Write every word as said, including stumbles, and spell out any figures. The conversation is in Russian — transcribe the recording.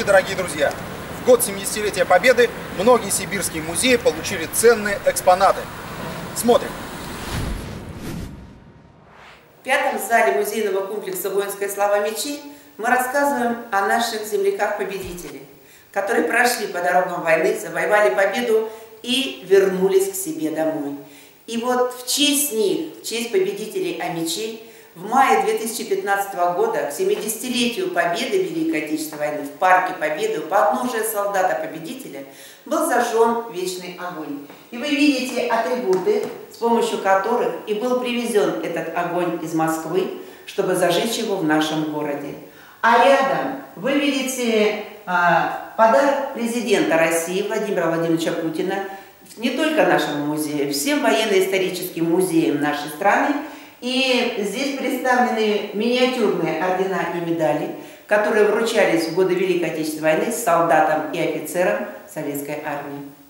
Здравствуйте, дорогие друзья! В год семидесятилетия Победы многие сибирские музеи получили ценные экспонаты. Смотрим. В пятом зале музейного комплекса «Воинская слава мечей» мы рассказываем о наших земляках-победителях, которые прошли по дорогам войны, завоевали победу и вернулись к себе домой. И вот в честь них, в честь победителей Амичей, в мае две тысячи пятнадцатого года, к семидесятилетию победы Великой Отечественной войны, в парке Победы, у подножия солдата-победителя, был зажжен вечный огонь. И вы видите атрибуты, с помощью которых и был привезен этот огонь из Москвы, чтобы зажечь его в нашем городе. А рядом вы видите а, подарок президента России Владимира Владимировича Путина не только нашему музею, всем военно-историческим музеям нашей страны. И здесь представлены миниатюрные ордена и медали, которые вручались в годы Великой Отечественной войны солдатам и офицерам Советской армии.